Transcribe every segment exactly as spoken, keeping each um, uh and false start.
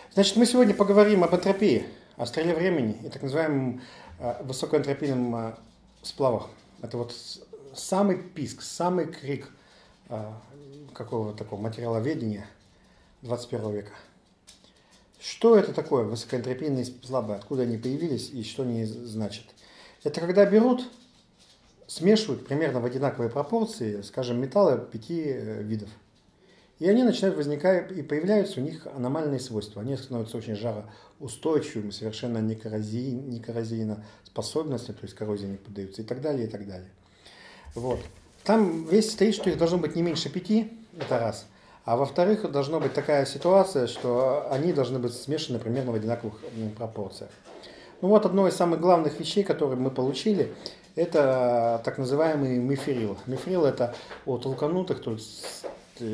Значит, мы сегодня поговорим об энтропии, о стреле времени и так называемом э, высокоэнтропийном э, сплавах. Это вот самый писк, самый крик э, какого-то такого материаловедения двадцать первого века. Что это такое высокоэнтропийные сплавы, откуда они появились и что они значат? Это когда берут, смешивают примерно в одинаковой пропорции, скажем, металлы пяти э, видов. И они начинают возникать, и появляются у них аномальные свойства. Они становятся очень жароустойчивыми, совершенно не коррозийноспособностью, то есть коррозии не поддаются, и так далее, и так далее. Вот. Там весь стоит, что их должно быть не меньше пяти, это раз. А во-вторых, должна быть такая ситуация, что они должны быть смешаны примерно в одинаковых пропорциях. Ну вот одно из самых главных вещей, которые мы получили, это так называемый мифрил. Мифрил это у толканутых, то есть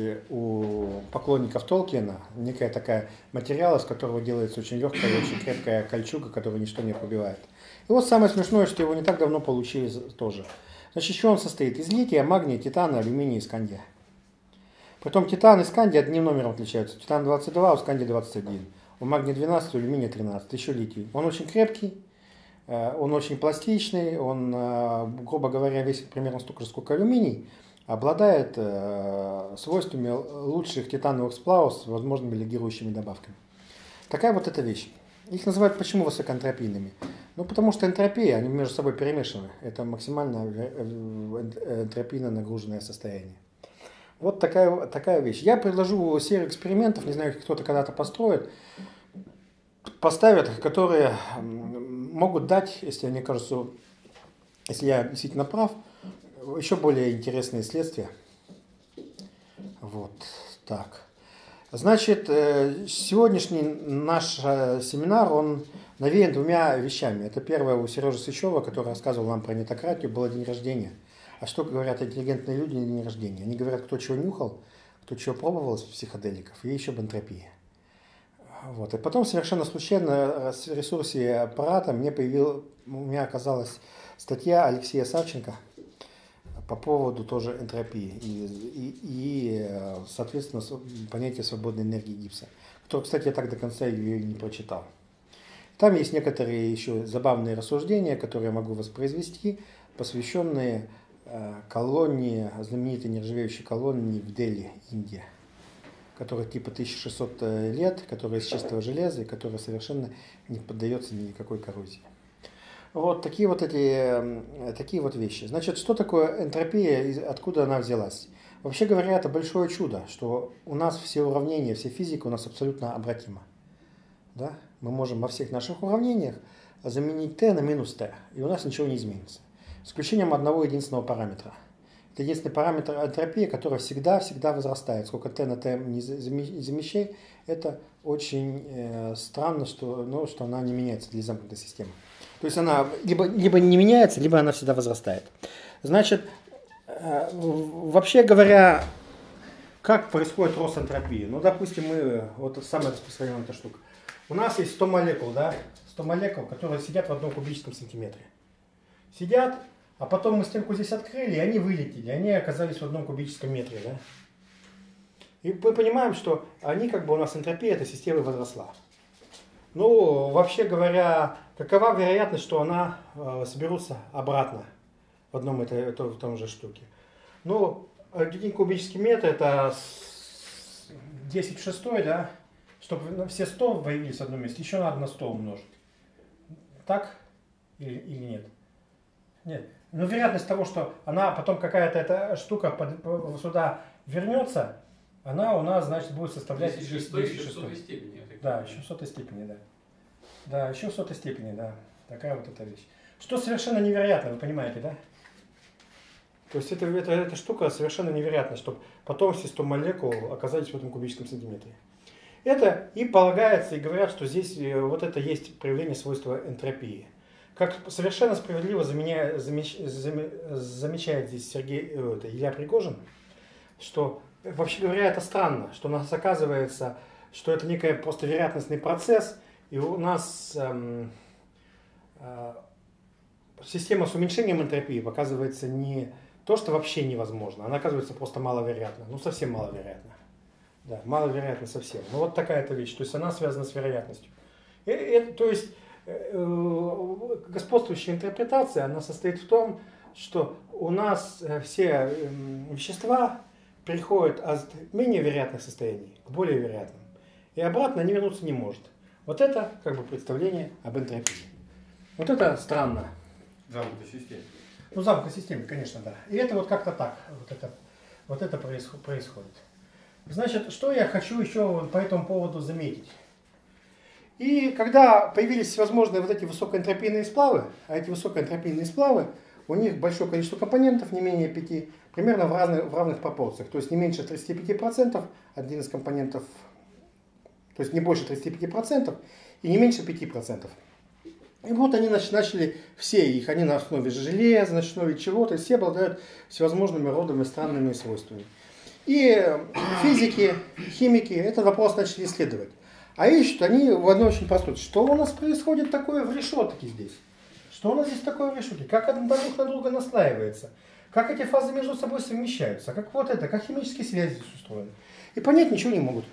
у поклонников Толкиена, некая такая материал, из которого делается очень легкая и очень крепкая кольчуга, которая ничто не пробивает. И вот самое смешное, что его не так давно получили тоже. Значит, из чего он состоит? Из лития, магния, титана, алюминия и скандия. Притом титан и скандия одним номером отличаются. Титан двадцать два, у скандия двадцать один. У магния двенадцать, у алюминия тринадцать. Еще литий. Он очень крепкий, он очень пластичный, он, грубо говоря, весит примерно столько же, сколько алюминий. Обладает э, свойствами лучших титановых сплавов с возможными легирующими добавками. Такая вот эта вещь. Их называют почему высокоэнтропийными? Ну, потому что энтропия, они между собой перемешаны. Это максимально энтропийно нагруженное состояние. Вот такая, такая вещь. Я предложу серию экспериментов, не знаю, кто-то когда-то построит, поставят, которые могут дать, если мне кажется, если я действительно прав, еще более интересные следствия. Вот так. Значит, сегодняшний наш семинар, он навеян двумя вещами. Это первое, у Сережи Сычева, который рассказывал нам про нетократию, было день рождения. А что говорят интеллигентные люди на день рождения? Они говорят, кто чего нюхал, кто чего пробовал из психоделиков, и еще об энтропии. Вот. И потом совершенно случайно в ресурсе аппарата мне появилась, у меня оказалась статья Алексея Савченко по поводу тоже энтропии и, и, и соответственно, понятия свободной энергии Гиббса, который, кстати, я так до конца ее и не прочитал. Там есть некоторые еще забавные рассуждения, которые я могу воспроизвести, посвященные колонии, знаменитой нержавеющей колонии в Дели, Индия, которая типа тысяча шестьсот лет, которая из чистого железа и которая совершенно не поддается никакой коррозии. Вот такие вот эти, такие вот вещи. Значит, что такое энтропия и откуда она взялась? Вообще говоря, это большое чудо, что у нас все уравнения, вся физика у нас абсолютно обратима. Да? Мы можем во всех наших уравнениях заменить t на минус t, и у нас ничего не изменится. С исключением одного единственного параметра. Это единственный параметр энтропии, который всегда-всегда возрастает. Сколько t на t не замещай, это очень э, странно, что, ну, что она не меняется для замкнутой системы. То есть она либо, либо не меняется, либо она всегда возрастает. Значит, э, вообще говоря, как происходит рост энтропии? Ну, допустим, мы, вот самая распространенная эта штука. У нас есть сто молекул, да, сто молекул, которые сидят в одном кубическом сантиметре. Сидят, а потом мы стенку здесь открыли, и они вылетели, они оказались в одном кубическом метре, да. И мы понимаем, что они, как бы у нас энтропия этой системы возросла. Ну, вообще говоря, какова вероятность, что она э, соберутся обратно в одном и том же штуке? Ну, один кубический метр это десять в шестой, да, чтобы все сто появились в одном месте, еще надо на сто умножить. Так или, или нет? Нет. Но вероятность того, что она потом какая-то эта штука под, сюда вернется, она у нас, значит, будет составлять десять в сотой степени. Да, еще в сотой степени, да. Да, еще в сотой степени, да. Такая вот эта вещь. Что совершенно невероятно, вы понимаете, да? То есть это, это, эта штука совершенно невероятна, чтобы потом все сто молекул оказались в этом кубическом сантиметре. Это и полагается, и говорят, что здесь вот это есть проявление свойства энтропии. Как совершенно справедливо заменяет, замеч, замечает здесь Сергей, это, Илья Пригожин, что, вообще говоря, это странно, что у нас оказывается, что это некий просто вероятностный процесс, и у нас эм, э, система с уменьшением энтропии оказывается не то, что вообще невозможно, она оказывается просто маловероятна, ну совсем маловероятна. Да, маловероятно совсем. Но вот такая-то вещь. То есть она связана с вероятностью. И, и, то есть э, господствующая интерпретация, она состоит в том, что у нас все э, вещества переходят от менее вероятных состояний к более вероятным. И обратно они вернуться не может. Вот это как бы представление об энтропии. Вот это странно. Замкнутой системе. Ну, замкнутой системе, конечно, да. И это вот как-то так. Вот это, вот это происходит. Значит, что я хочу еще по этому поводу заметить. И когда появились всевозможные вот эти высокоэнтропийные сплавы, а эти высокоэнтропийные сплавы, у них большое количество компонентов, не менее пяти, примерно в, разных, в равных пропорциях. То есть не меньше тридцати пяти процентов один из компонентов, то есть не больше тридцати пяти процентов и не меньше пяти процентов. И вот они начали, все их, они на основе железа, на основе чего-то, все обладают всевозможными родами, странными свойствами. И физики, химики этот вопрос начали исследовать. А ищут они в одной очень простой. Что у нас происходит такое в решетке здесь? Что у нас здесь такое в решетке? Как это друг на друга наслаивается? Как эти фазы между собой совмещаются? Как вот это, как химические связи здесь устроены? И понять ничего не могут.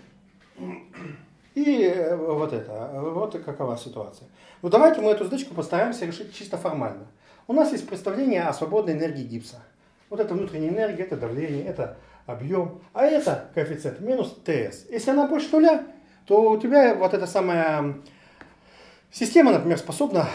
И вот это, вот какова ситуация. Ну давайте мы эту задачку постараемся решить чисто формально. У нас есть представление о свободной энергии гипса. Вот это внутренняя энергия, это давление, это объем, а это коэффициент минус ТС. Если она больше нуля, то у тебя вот эта самая система, например, способна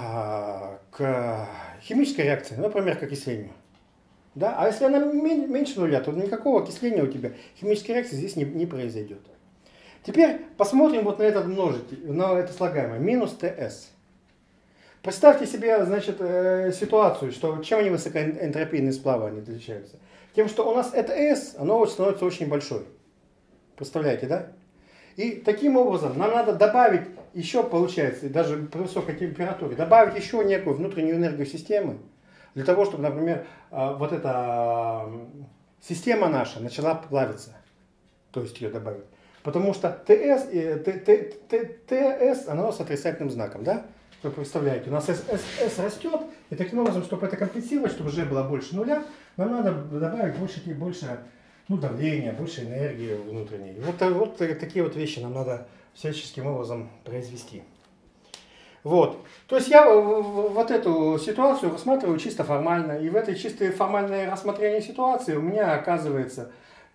к химической реакции, например, к окислению. Да? А если она меньше нуля, то никакого окисления у тебя, химической реакции здесь не, не произойдет. Теперь посмотрим вот на этот множитель, на это слагаемое, минус ТС. Представьте себе, значит, ситуацию, что чем они высокоэнтропийные сплавы они отличаются. Тем, что у нас это S, оно становится очень большой. Представляете, да? И таким образом нам надо добавить еще, получается, даже при высокой температуре, добавить еще некую внутреннюю энергию системы, для того, чтобы, например, вот эта система наша начала плавиться. То есть ее добавить. Потому что ТС, ТС, оно с отрицательным знаком, да? Вы представляете, у нас S, S, S растет, и таким образом, чтобы это компенсировать, чтобы G было больше нуля, нам надо добавить больше, больше ну, давления, больше энергии внутренней. Вот, вот такие вот вещи нам надо всяческим образом произвести. Вот. То есть я вот эту ситуацию рассматриваю чисто формально, и в этой чисто формальное рассмотрение ситуации у меня оказывается,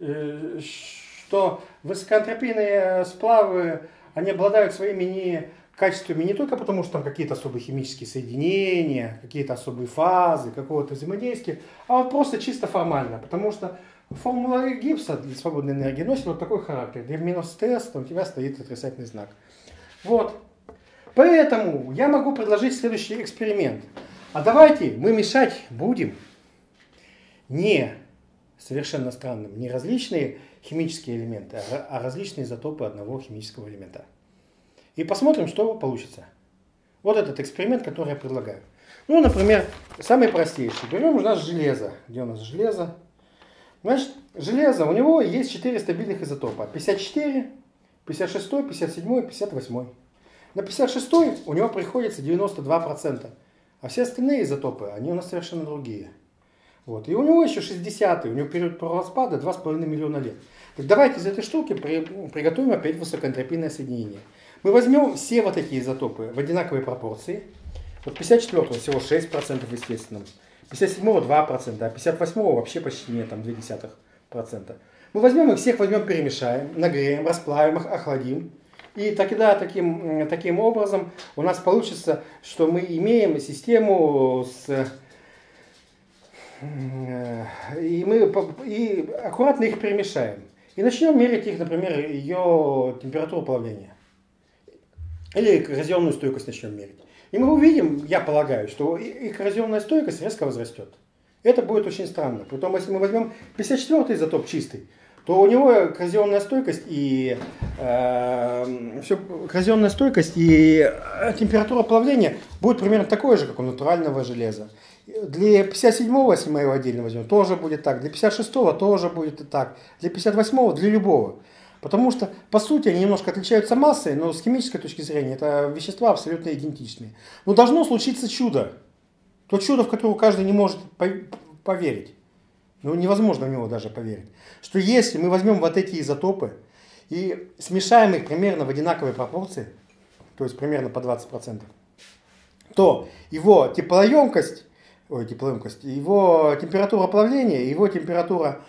что высокоэнтропийные сплавы, они обладают своими не качествами не только потому, что там какие-то особые химические соединения, какие-то особые фазы, какого-то взаимодействия, а вот просто чисто формально, потому что формула гипса для свободной энергии носит вот такой характер, где в минус ТС у тебя стоит отрицательный знак. Вот. Поэтому я могу предложить следующий эксперимент. А давайте мы мешать будем не совершенно странным, не различные химические элементы, а различные изотопы одного химического элемента. И посмотрим, что получится. Вот этот эксперимент, который я предлагаю. Ну, например, самый простейший. Берем у нас железо. Где у нас железо? Значит, железо, у него есть четыре стабильных изотопа. пятьдесят четыре, пятьдесят шесть, пятьдесят семь, пятьдесят восемь. На пятьдесят шесть у него приходится девяносто два процента. А все остальные изотопы, они у нас совершенно другие. Вот. И у него еще шестидесятый, у него период распада два с половиной миллиона лет. Так давайте из этой штуки при, приготовим опять высокоэнтропийное соединение. Мы возьмем все вот эти изотопы в одинаковой пропорции. Вот пятьдесят четвёртого всего шесть процентов естественным, пятьдесят седьмого два процента, а пятьдесят восьмого вообще почти нет, там ноль целых две десятых процента. Мы возьмем их всех, возьмем, перемешаем, нагреем, расплавим их, охладим. И тогда таким, таким образом у нас получится, что мы имеем систему с... И мы и аккуратно их перемешаем. И начнем мерить их, например, ее температуру плавления. Или коррозионную стойкость начнем мерить. И мы увидим, я полагаю, что и коррозионная стойкость резко возрастет. Это будет очень странно. Притом, если мы возьмем пятьдесят четвёртый изотоп чистый, то у него коррозионная стойкость и, э, все, коррозионная стойкость и температура плавления будет примерно такой же, как у натурального железа. Для пятьдесят седьмого, если мы его отдельно возьмем, тоже будет так. Для пятьдесят шестого тоже будет так. Для пятьдесят восьмого, для любого. Потому что, по сути, они немножко отличаются массой, но с химической точки зрения это вещества абсолютно идентичные. Но должно случиться чудо. То чудо, в которое каждый не может поверить. Ну, невозможно в него даже поверить. Что если мы возьмем вот эти изотопы и смешаем их примерно в одинаковой пропорции, то есть примерно по двадцать процентов, то его теплоемкость, ой, теплоемкость, его температура плавления, его температура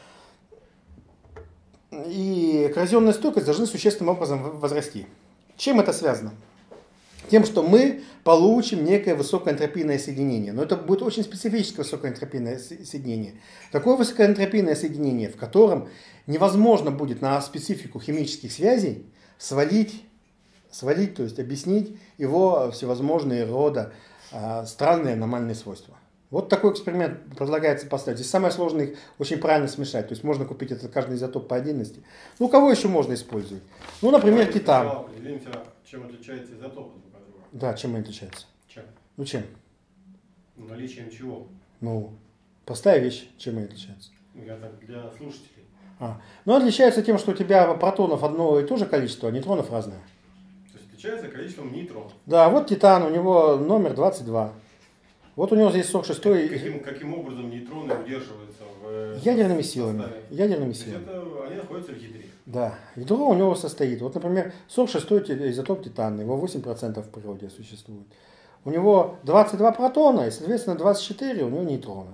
и коррозионная стойкость должны существенным образом возрасти. Чем это связано? Тем, что мы получим некое высокоэнтропийное соединение. Но это будет очень специфическое высокоэнтропийное соединение. Такое высокоэнтропийное соединение, в котором невозможно будет на специфику химических связей свалить, свалить, то есть объяснить его всевозможные рода э, странные аномальные свойства. Вот такой эксперимент предлагается поставить. Здесь самое сложное их очень правильно смешать. То есть можно купить это каждый изотоп по отдельности. Ну, кого еще можно использовать? Ну, например, Давайте титан. Определимся, чем отличается изотопы друг от друга. Да, чем они отличаются? Чем? Ну, чем? Наличием чего? Ну, простая вещь, чем они отличаются. Я так для слушателей. А. Ну, отличается тем, что у тебя протонов одно и то же количество, а нейтронов разное. То есть отличается количеством нейтронов. Да, вот титан, у него номер двадцать два. Вот у него здесь сорок шесть. Каким, каким образом нейтроны удерживаются в ядерными силами. составе? Ядерными То есть силами. это, они находятся в ядре. Да, ядро у него состоит. Вот, например, сорок шестой изотоп титана, его восемь процентов в природе существует. У него двадцать два протона и, соответственно, двадцать четыре у него нейтрона.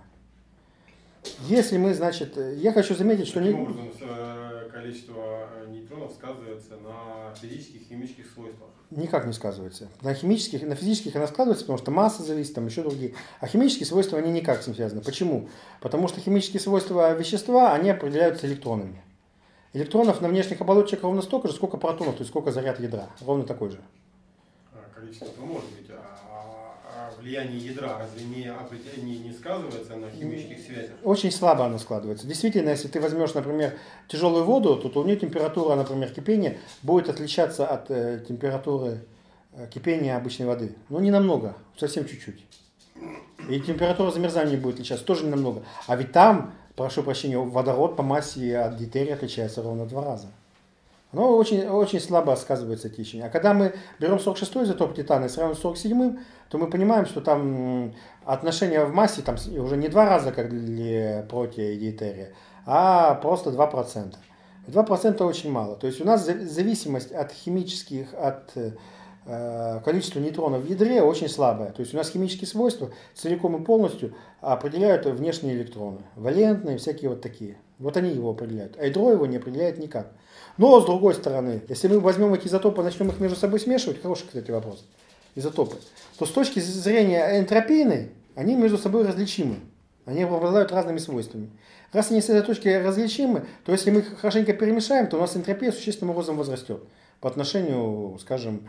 Если мы, значит, я хочу заметить, что... Каким не... образом количество нейтронов сказывается на физических и химических свойствах? Никак не сказывается. На химических, на физических она складывается, потому что масса зависит, там еще другие. А химические свойства, они никак с ним связаны. Почему? Потому что химические свойства вещества, они определяются электронами. Электронов на внешних оболочках ровно столько же, сколько протонов, то есть сколько заряд ядра. Ровно такой же. Количество может быть, а, а влияние ядра разве не, не, не сказывается на химических связях? Очень слабо оно складывается. Действительно, если ты возьмешь, например, тяжелую воду, то, то у нее температура, например, кипения будет отличаться от э, температуры э, кипения обычной воды. Но не намного, совсем чуть-чуть. И температура замерзания будет отличаться тоже не намного. А ведь там, прошу прощения, водород по массе от дейтерия отличается ровно в два раза. Оно очень, очень слабо сказывается течение. А когда мы берем сорок шестой изотоп титана и сравниваем с сорок седьмым, то мы понимаем, что там отношение в массе там уже не два раза, как для протия и дейтерия, а просто два процента. два процента очень мало. То есть у нас зависимость от химических, от э, количества нейтронов в ядре очень слабая. То есть у нас химические свойства целиком и полностью определяют внешние электроны. Валентные, всякие вот такие. Вот они его определяют. А ядро его не определяет никак. Но, с другой стороны, если мы возьмем эти изотопы и начнем их между собой смешивать, хороший, кстати, вопрос, изотопы, то с точки зрения энтропийной, они между собой различимы. Они обладают разными свойствами. Раз они с этой точки различимы, то если мы их хорошенько перемешаем, то у нас энтропия существенным образом возрастет по отношению, скажем,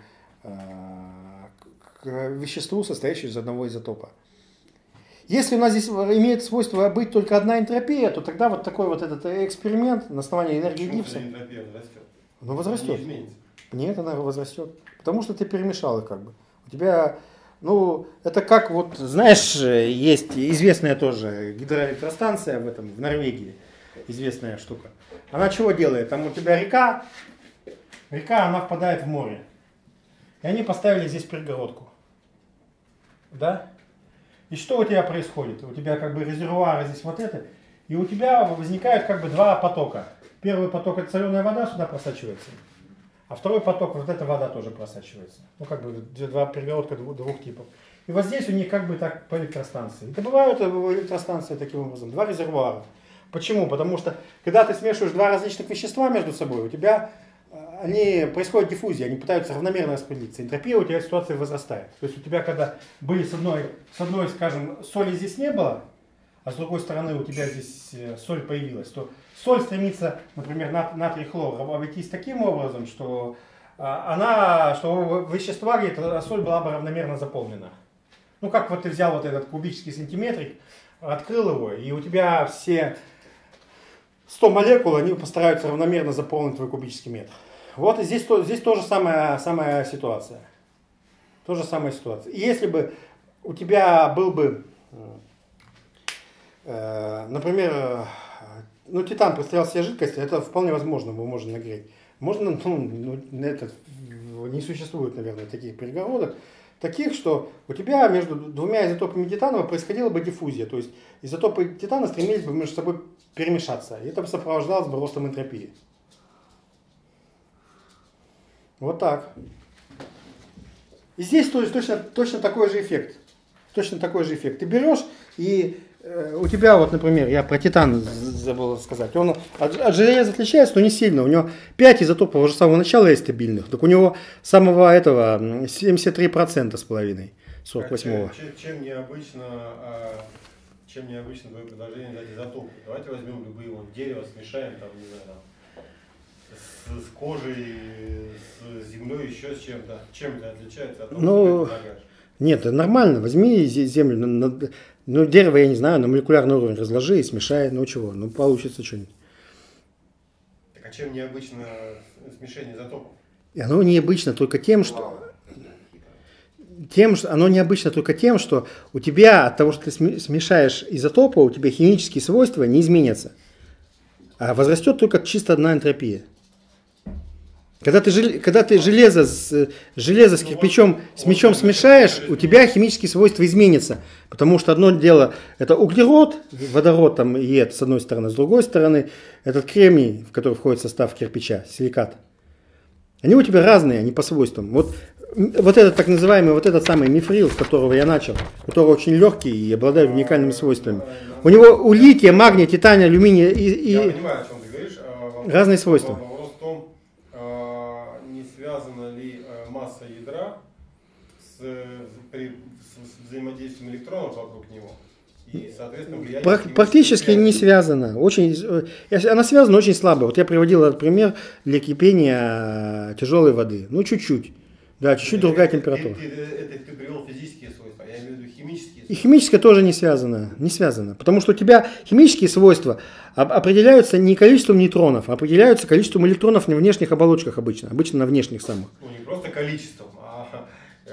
к веществу, состоящему из одного изотопа. Если у нас здесь имеет свойство быть только одна энтропия, то тогда вот такой вот этот эксперимент на основании энергии Почему Гиббса... энтропия возрастет? Ну, возрастет. Она не изменится. Нет, она возрастет. Потому что ты перемешал их как бы. У тебя, ну, это как вот, знаешь, есть известная тоже гидроэлектростанция в этом, в Норвегии. Известная штука. Она чего делает? Там у тебя река, река, она впадает в море. И они поставили здесь перегородку. Да? И что у тебя происходит? У тебя как бы резервуары здесь вот это, и у тебя возникают как бы два потока. Первый поток — это соленая вода, сюда просачивается, а второй поток — вот эта вода тоже просачивается. Ну как бы два перегородка двух, двух типов. И вот здесь у них как бы так по электростанции. Это бывают электростанции таким образом, два резервуара. Почему? Потому что когда ты смешиваешь два различных вещества между собой, у тебя они, происходит диффузия, они пытаются равномерно распределиться. Энтропия у тебя ситуация возрастает. То есть у тебя, когда были с одной, с одной, скажем, соли здесь не было, а с другой стороны у тебя здесь соль появилась, то соль стремится, например, натрий хлор обойтись таким образом, что она, что вещества, где соль была бы равномерно заполнена. Ну, как вот ты взял вот этот кубический сантиметрик, открыл его, и у тебя все сто молекул, они постараются равномерно заполнить твой кубический метр. Вот и здесь, здесь тоже самая, самая ситуация. Тоже самая ситуация. И если бы у тебя был бы, э, например, ну, титан представлял себе жидкость, это вполне возможно, его можно нагреть. Можно, ну, это, не существует, наверное, таких перегородок, таких, что у тебя между двумя изотопами титана происходила бы диффузия. То есть изотопы титана стремились бы между собой перемешаться. И это бы сопровождалось бы ростом энтропии. Вот так. И здесь то есть, точно, точно такой же эффект. Точно такой же эффект. Ты берешь и э, у тебя, вот, например, я про титан забыл сказать, он от, от железа отличается, но не сильно. У него пять изотопов уже с самого начала есть стабильных. Так у него самого этого семьдесят три процента с половиной сорок восьмого. Чем, чем необычно, а, чем необычно твое предложение дать изотопы? Давайте возьмем любые вот, дерево, смешаем там, не знаю, там, с, с кожей, с землей, еще с чем-то. Чем это отличается от того, ну, что ты предлагаешь? Нет, это нормально. Возьми землю, на, на, ну дерево, я не знаю, на молекулярный уровень разложи и смешай, ну чего, ну получится что-нибудь. Так а чем необычно смешение изотопов? И оно необычно только тем, что... Тем, что оно необычно только тем, что у тебя от того, что ты смешаешь изотопы, у тебя химические свойства не изменятся. А возрастет только чисто одна энтропия. Когда ты, когда ты железо, с, железо с кирпичом, с мечом смешаешь, у тебя химические свойства изменятся. Потому что одно дело это углерод, водород там и это с одной стороны, с другой стороны этот кремний, в который входит в состав кирпича, силикат. Они у тебя разные, они по свойствам. Вот, вот этот так называемый, вот этот самый мифрил, с которого я начал, который очень легкий и обладает уникальными свойствами. У него у лития, магния, титания, алюминия и, и я понимаю, о чем ты говоришь. разные свойства. Вопрос в том, не связана ли масса ядра с, при, с взаимодействием электронов вокруг него. И, соответственно, влияние практически не связано. Очень, она связана очень слабо. Вот я приводил этот пример для кипения тяжелой воды. Ну, чуть-чуть. Да, чуть-чуть другая температура. Ты, ты, это ты привел физические свойства, я имею в виду химические свойства. И химическое тоже не связано. Не связано. Потому что у тебя химические свойства определяются не количеством нейтронов, а определяются количеством электронов на внешних оболочках обычно. Обычно на внешних самых. Ну, не просто количеством, а, э,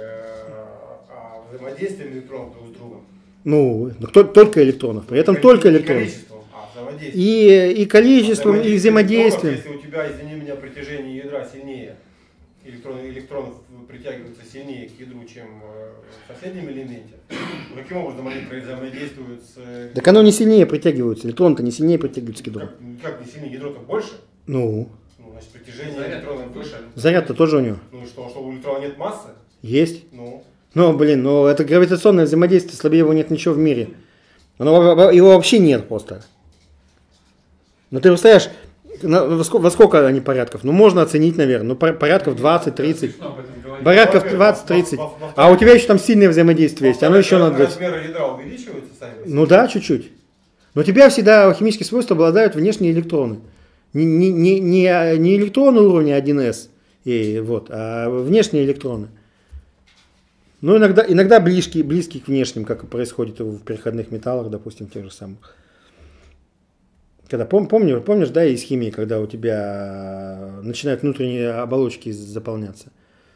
а взаимодействием электронов друг с другом. Ну, только электронов. При этом только электронов. А и, и количеством, и взаимодействием. Если у тебя, извини меня, притяжение ядра сильнее, электроны, электронов притягиваются сильнее к ядру, чем в соседнем элементе, каким образом они взаимодействуют с... Так оно не сильнее притягивается, электроны-то не сильнее притягиваются к ядру. Как, как не сильнее, ядро-то больше? Ну. Ну, значит, притяжение электронов выше. Заряд-то тоже у него. Ну и что, что у электрона нет массы? Есть. Ну. Ну, блин, ну это гравитационное взаимодействие, слабее его нет ничего в мире. Оно, его вообще нет просто. Ну ты представляешь, во сколько, во сколько они порядков? Ну можно оценить, наверное, ну порядков двадцать-тридцать. Порядков двадцать-тридцать. А у тебя еще там сильное взаимодействие есть, оно еще надо... Размеры ядра увеличиваются сами? Ну да, чуть-чуть. Но у тебя всегда химические свойства обладают внешние электроны. Не, не, не, не, не электроны уровня один эс, и, вот, а внешние электроны. Ну, иногда, иногда близкие, близкие к внешним, как происходит в переходных металлах, допустим, тех же самых. Когда, пом, помнишь, помнишь, да, из химии, когда у тебя начинают внутренние оболочки заполняться.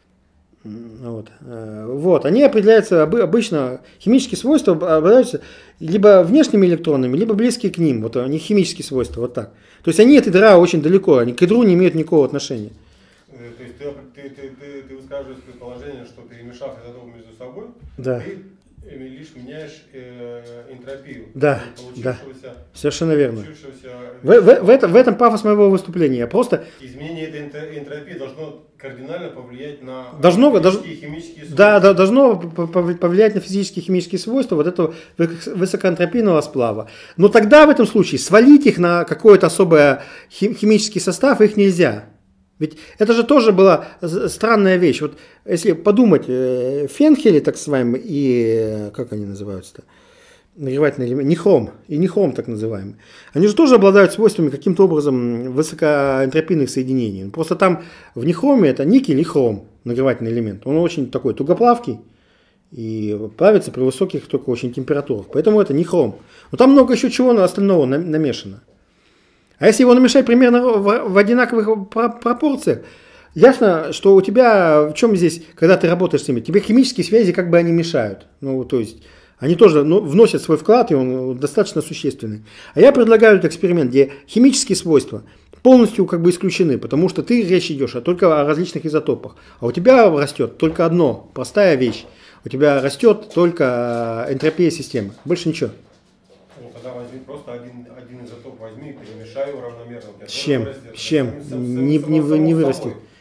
Вот. Вот. Они определяются обычно, химические свойства обладаются либо внешними электронами, либо близкие к ним. Вот они химические свойства, вот так. То есть они от ядра очень далеко, они к ядру не имеют никакого отношения. То есть ты, ты, ты, ты, ты высказываешь предположение, что перемешав изотопы между собой, да. ты лишь меняешь э, энтропию. Да, да, совершенно верно. В, В, в, в, этом, в этом пафос моего выступления. Я просто... Изменение этой энтропии должно кардинально повлиять на должно, физические и химические свойства. Да, да, должно повлиять на физические и химические свойства вот этого высокоэнтропийного сплава. Но тогда в этом случае свалить их на какой-то особый химический состав их нельзя. Ведь это же тоже была странная вещь. Вот если подумать, фенхели, так называемые, и как они называются-то? Нагревательный элемент, нихром, и нихром так называемый. Они же тоже обладают свойствами каким-то образом высокоэнтропийных соединений. Просто там в нихроме это никель и хром, нагревательный элемент. Он очень такой тугоплавкий и плавится при высоких только очень температурах. Поэтому это нихром. Но там много еще чего остального намешано. А если его намешать примерно в, в одинаковых пропорциях, ясно, что у тебя, в чем здесь, когда ты работаешь с ними, тебе химические связи как бы они мешают. Ну, то есть, они тоже ну, вносят свой вклад, и он достаточно существенный. А я предлагаю этот эксперимент, где химические свойства полностью как бы исключены, потому что ты речь идешь а только о различных изотопах. А у тебя растет только одно, простая вещь. У тебя растет только энтропия системы, больше ничего. Ну, тогда возьми просто один, один изотоп возьми и перемешай его равномерно. С чем? С чем? Не, не, не вырастет.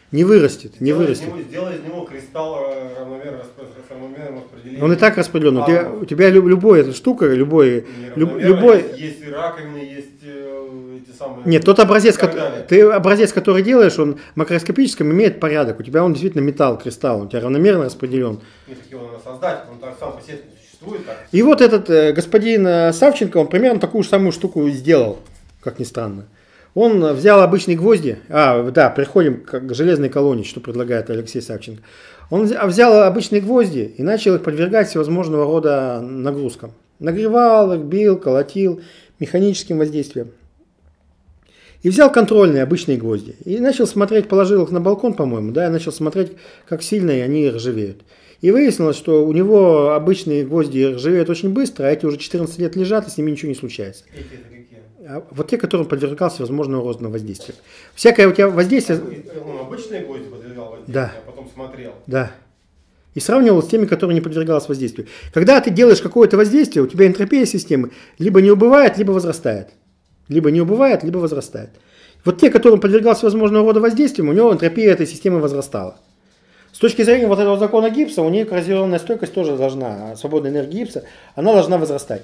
Не вырастет, не Сделай вырастет. из него, сделай из него кристалл равномерно распределения. Он и так распределен. У тебя, у тебя любая эта штука, любой, люб, любой. Есть, есть и раковины, есть э, эти самые. Нет, тот образец, который, ты образец, который делаешь, он макроскопическим имеет порядок. У тебя он действительно металл, кристалл, у тебя равномерно распределен. Нет, его надо создать, он так сам по себе существует. Так. И вот этот э, господин э, Савченко, он примерно такую же самую штуку сделал, как ни странно. Он взял обычные гвозди, а, да, приходим к железной колонии, что предлагает Алексей Савченко. Он взял обычные гвозди и начал их подвергать всевозможного рода нагрузкам. Нагревал их, бил, колотил, механическим воздействием. И взял контрольные обычные гвозди. И начал смотреть, положил их на балкон, по-моему, да, и начал смотреть, как сильно они ржавеют. И выяснилось, что у него обычные гвозди ржавеют очень быстро, а эти уже четырнадцать лет лежат, и с ними ничего не случается. Вот те, которым подвергался возможного розному воздействию. Всякое у тебя воздействие... Он обычные гвозди подвергал воздействию, да. а потом смотрел. Да. И сравнивал с теми, которые не подвергалось воздействию. Когда ты делаешь какое-то воздействие, у тебя энтропия системы либо не убывает, либо возрастает. Либо не убывает, либо возрастает. Вот те, которым подвергался возможного рода воздействием, у него энтропия этой системы возрастала. С точки зрения вот этого закона Гибса, у нее коррозионная стойкость тоже должна, свободная энергия Гибса, она должна возрастать.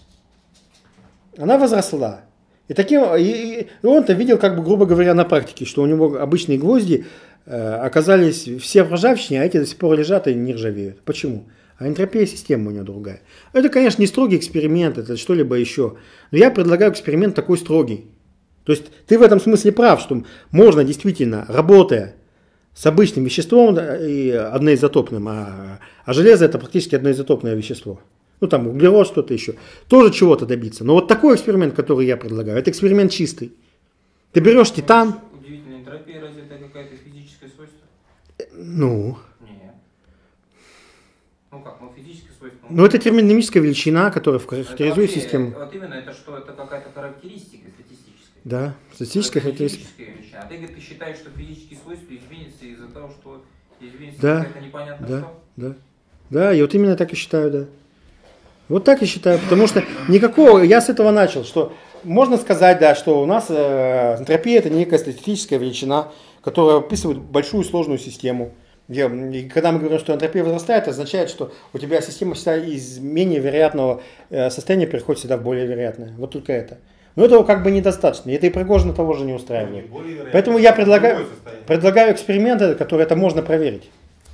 Она возросла. И, таким, и, и он-то видел, как бы, грубо говоря, на практике, что у него обычные гвозди э, оказались все в ржавчине, а эти до сих пор лежат и не ржавеют. Почему? А энтропия системы у него другая. Это, конечно, не строгий эксперимент, это что-либо еще. Но я предлагаю эксперимент такой строгий. То есть ты в этом смысле прав, что можно действительно, работая с обычным веществом, да, и одноизотопным, а, а железо это практически одноизотопное вещество. Ну там углерод, что-то еще. Тоже чего-то добиться. Но вот такой эксперимент, который я предлагаю, это эксперимент чистый. Ты берешь титан. Удивительно, энтропия разве это какое-то физическое свойство? Ну. Нет. Ну как, ну физическое свойство. Ну это термодинамическая величина, которая характеризует вообще, систему. Вот именно это что, это какая-то характеристика статистическая. Да, статистическая характеристика. Величина. А ты, ты считаешь, что физические свойства изменятся из-за того, что изменится да, какая-то непонятно да, что? Да, да, и вот именно так и считаю, да. Вот так я считаю, потому что никакого, я с этого начал, что можно сказать, да, что у нас э, энтропия это некая статистическая величина, которая описывает большую сложную систему. Где, и когда мы говорим, что энтропия возрастает, это означает, что у тебя система всегда из менее вероятного э, состояния переходит всегда в более вероятное. Вот только это. Но этого как бы недостаточно, и это и Пригожина того же не устраивает. Поэтому я предлагаю, предлагаю эксперимент, который это можно проверить.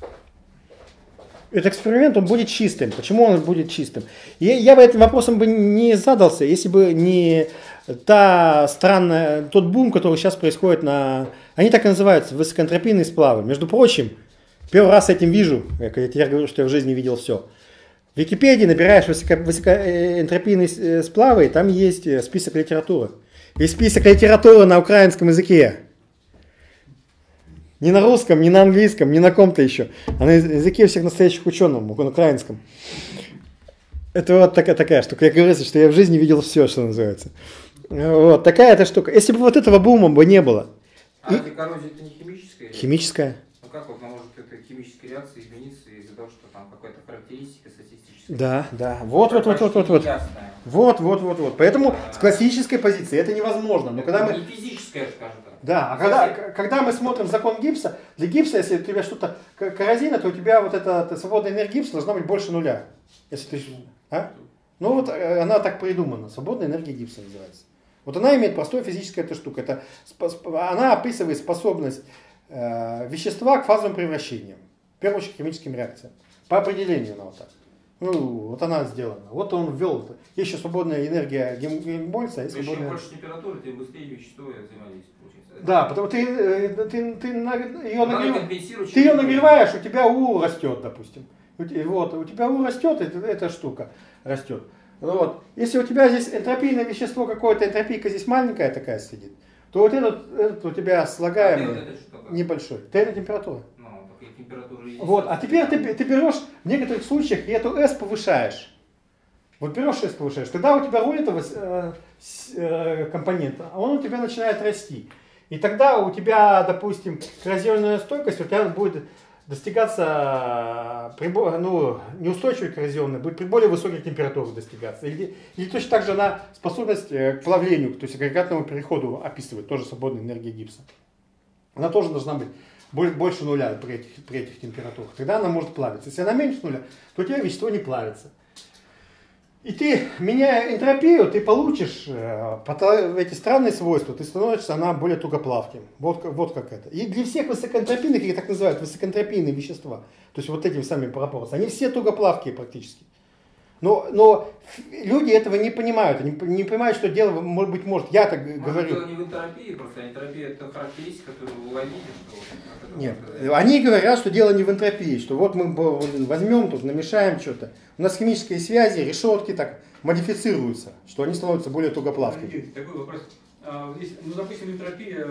Этот эксперимент, он будет чистым. Почему он будет чистым? И я бы этим вопросом бы не задался, если бы не та странная, тот бум, который сейчас происходит на... Они так и называются, высокоэнтропийные сплавы. Между прочим, первый раз этим вижу, я теперь говорю, что я в жизни видел все. В Википедии набираешь высоко, высокоэнтропийные сплавы, и там есть список литературы. Есть список литературы на украинском языке. Не на русском, не на английском, не на ком-то еще, а на языке всех настоящих ученых, на украинском. Это вот такая, такая штука. Я говорю, что я в жизни видел все, что называется. Вот такая эта штука. Если бы вот этого бума бы не было. А и... коррозия это не химическая? Химическая. Ну как вот может эта химическая реакция измениться из-за того, что там какая-то характеристика статистическая? Да, да. Вот, вот, вот, вот, вот, вот. Вот, вот, вот, вот. Поэтому с классической позиции это невозможно. Но когда мы... Не физическая, скажем так. Да, а когда, когда мы смотрим закон Гибса, для Гибса, если у тебя что-то коррозийно, то у тебя вот эта, эта свободная энергия Гибса должна быть больше нуля. Если ты, а? Ну вот она так придумана, свободная энергия Гибса называется. Вот она имеет простое физическое эта штука. Это, она описывает способность э, вещества к фазовым превращениям. В первую очередь химическим реакциям. По определению она вот так. Ну, вот она сделана. Вот он ввел. Есть еще свободная энергия Гельмгольца. Чем свободная... больше температуры, тем быстрее вещество взаимодействует. Да, потому что ты, ты, ты, ты, ее, нагрев... ты ее ее нагреваешь, у тебя У растет, допустим. Вот, у тебя У растет, эта, эта штука растет. Вот. Если у тебя здесь энтропийное вещество какое-то, энтропийка здесь маленькая такая сидит, то вот этот, этот у тебя слагаемый а небольшой. Это температура. Ну, температура вот, а теперь ты, ты берешь в некоторых случаях и эту S повышаешь. Вот берешь S повышаешь. Тогда у тебя роль этого э, э, компонента, а он у тебя начинает расти. И тогда у тебя, допустим, коррозионная стойкость у тебя будет достигаться, ну, неустойчивой коррозионной, будет при более высоких температурах достигаться. Или, или точно так же она способность к плавлению, то есть агрегатному переходу описывает, тоже свободная энергия Гибса. Она тоже должна быть больше нуля при этих, при этих температурах, тогда она может плавиться. Если она меньше нуля, то у тебя вещество не плавится. И ты, меняя энтропию, ты получишь э, эти странные свойства, ты становишься она более тугоплавким. Вот, вот как это. И для всех высокоэнтропийных, их так называют, высокоэнтропийные вещества, то есть вот этими самыми пропорциями, они все тугоплавкие практически. Но, но люди этого не понимают, они не понимают, что дело, может быть, может, я так может, говорю. Дело не в энтропии, просто энтропия это характеристика, которую вы уловили, что... Нет, они говорят, что дело не в энтропии, что вот мы возьмем тут, намешаем что-то. У нас химические связи, решетки так модифицируются, что они становятся более тугоплавкими. Такой вопрос. Если, ну, допустим, энтропия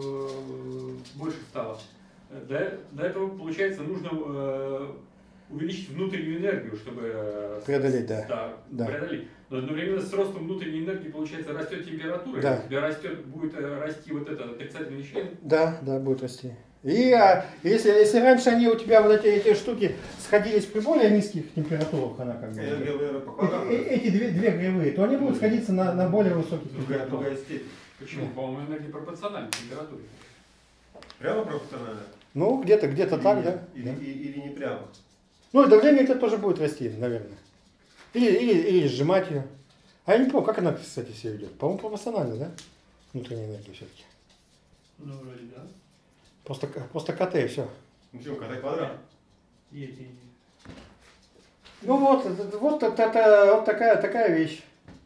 больше стала. До, до этого, получается, нужно увеличить внутреннюю энергию, чтобы преодолеть, да. Да, да. преодолеть. Но одновременно с ростом внутренней энергии, получается, растет температура, да. и у тебя растет, будет расти вот этот отрицательный член. Да, да, будет расти. И а, если, если раньше они у тебя вот эти, эти штуки сходились при более низких температурах, она как бы, эти, эти две, две гривые, то они будут сходиться на, на более высоких температурах. Почему? По-моему, энергия пропорциональна температуре. Прямо пропорционально? Ну, где-то где-то так, да. Или, да. Или, или не прямо? Ну, и давление это тоже будет расти, наверное. Или, или, или сжимать ее. А я не помню, как она, кстати, себя ведет. По-моему, пропорционально, да? Внутренняя энергия все-таки. Ну, вроде да. Просто, просто КТ и все. Ну что, КТ квадрат? Есть, есть. Ну вот, вот, это, это, вот такая, такая вещь.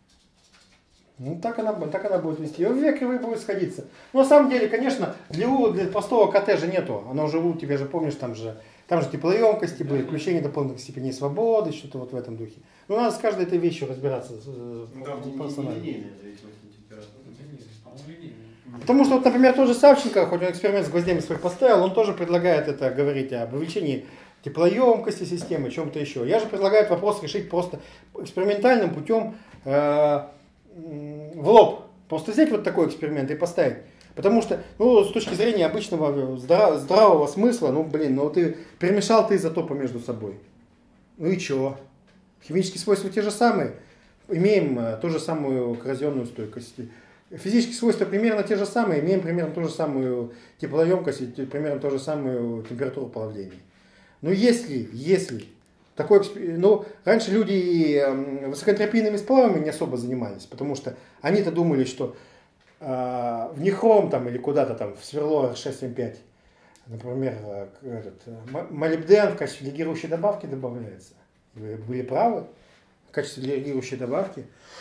Ну так она, так она будет вести. И век вы будет сходиться. Но на самом деле, конечно, для, для простого КТ же нету. Оно уже у тебя же, помнишь, там же, там же теплоемкости были, включение дополнительных степеней свободы, что-то вот в этом духе. Ну надо с каждой этой вещью разбираться. Ну там не, не линейная зависимость от температуры. Потому что, вот, например, тот же Савченко, хоть он эксперимент с гвоздями свой поставил, он тоже предлагает это говорить об увеличении теплоемкости системы, чем-то еще. Я же предлагаю вопрос решить просто экспериментальным путем э, в лоб. Просто взять вот такой эксперимент и поставить. Потому что, ну, с точки зрения обычного здра- здравого смысла, ну, блин, ну ты перемешал ты изотопы между собой. Ну и чего? Химические свойства те же самые. Имеем э, ту же самую коррозионную стойкость. Физические свойства примерно те же самые, имеем примерно ту же самую теплоемкость и примерно ту же самую температуру плавления. Но если, если такой, ну, раньше люди высокоэнтропийными сплавами не особо занимались, потому что они-то думали, что э, в нихром там или куда-то там в сверло эр шесть эм пять, например, этот, молибден в качестве легирующей добавки добавляется. Вы были правы в качестве легирующей добавки.